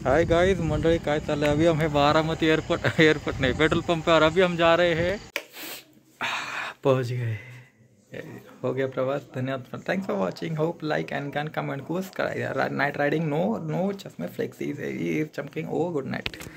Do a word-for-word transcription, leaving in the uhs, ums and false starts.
Hi guys मंडळी, काय चाललंय? अभी हम है बारामती एयरपोर्ट एयरपोर्ट नहीं, पेट्रोल पंप पे। और अभी हम जा रहे हैं, पहुंच गए, हो गया प्रवास। धन्यवाद, thanks for watching, hope like and can comment कुछ नाइट राइडिंग नो नो चश्मे फ्लेक्सी चमकिंग। Oh good night.